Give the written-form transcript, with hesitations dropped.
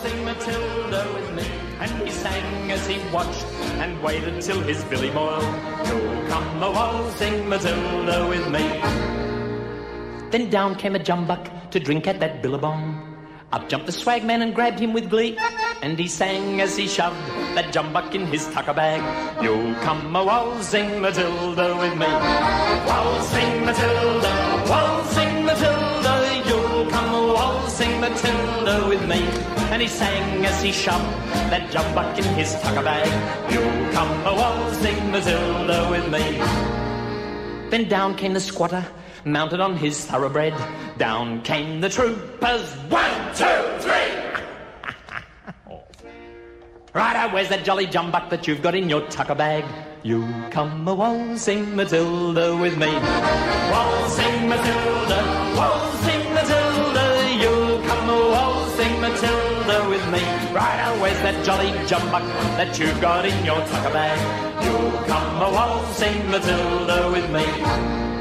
waltzing Matilda with me. And he sang as he watched and waited till his billy boiled. You'll come a-waltzing Matilda with me. Then down came a jumbuck to drink at that billabong. Up jumped the swagman and grabbed him with glee. And he sang as he shoved that jumbuck in his tucker bag. You'll come a-waltzing Matilda with me. Waltzing Matilda, waltzing Matilda, you'll come a-waltzing Matilda with me. And he sang as he shoved that jumbuck in his tucker bag. You'll come a-waltzing Matilda with me. Then down came the squatter, mounted on his thoroughbred. Down came the troopers. 1, 2, 3. Righto, where's that jolly jumbuck that you've got in your tucker bag? You come a-waltzing Matilda with me. Waltzing Matilda, waltzing Matilda, you come a-waltzing Matilda with me. Righto, where's that jolly jumbuck that you've got in your tucker bag? You come a-waltzing Matilda with me.